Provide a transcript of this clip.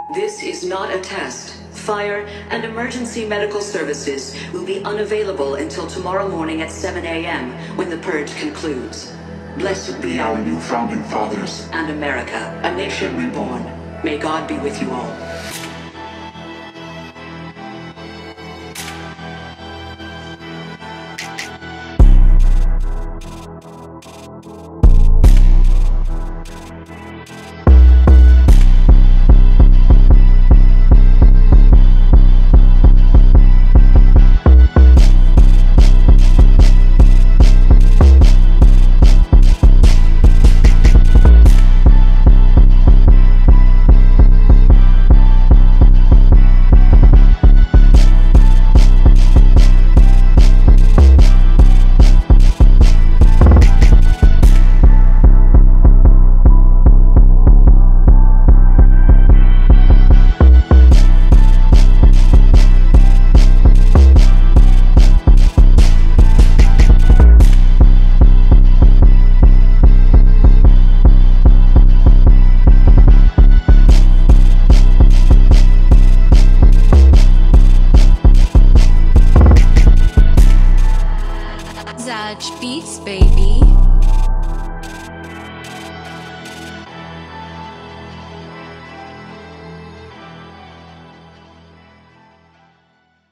This is not a test. Fire and emergency medical services will be unavailable until tomorrow morning at 7 a.m. when the purge concludes. Blessed be our new founding fathers and America, a nation reborn. May God be with you all. ZajBeatz, baby.